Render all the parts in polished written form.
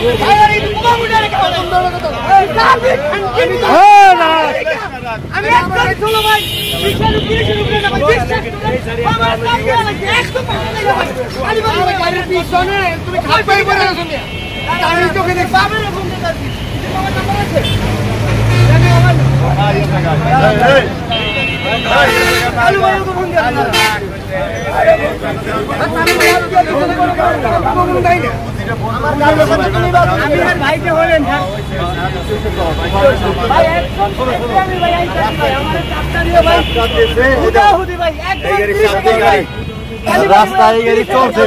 রাস্তায় গাড়ি চলছে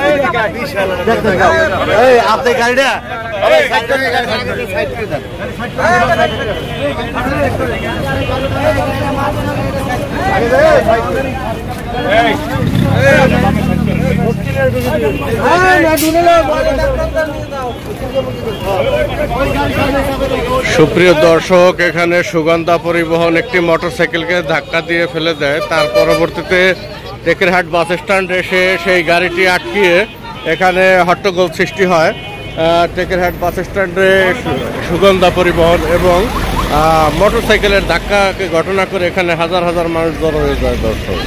আপনি গাড়িটা সুপ্রিয় দর্শক, এখানে সুগন্ধা পরিবহন একটি মোটরসাইকেলকে ধাক্কা দিয়ে ফেলে দেয়। তার পরবর্তীতে টেকেরহাট বাস স্ট্যান্ড এসে সেই গাড়িটি আটকিয়ে এখানে হট্টগোল সৃষ্টি হয়। টেকেরহাট বাস স্ট্যান্ডে সুগন্ধা পরিবহন এবং মোটরসাইকেলের ধাক্কাকে ঘটনা করে এখানে হাজার হাজার মানুষ জড়ো হয়ে যায়। দর্শক,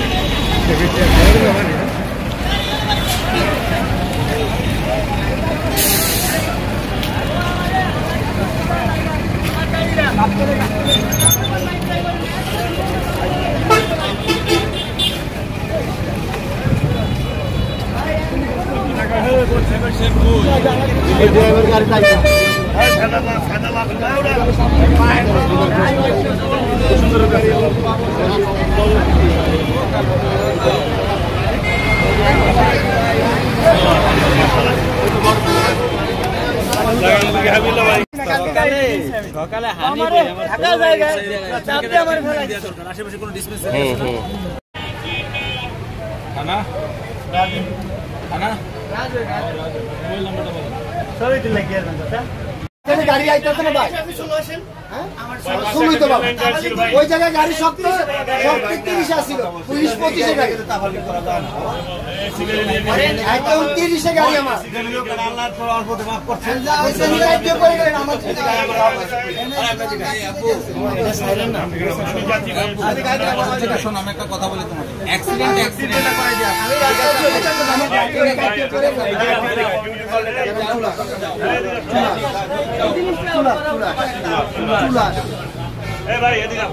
সকালে আশেপাশে কোনো ডিসপেন্সারি গাড়ি আইতেছে না ভাই, শুনুই তো বাবা, ওই জায়গায় গাড়ি সব 30 আসছিল, 20-25 গাড়ি, একদম 30 গাড়ি আমার শোনো, আমি একটা কথা বলি তোমাকে, অ্যাক্সিডেন্ট ভাই এদিকে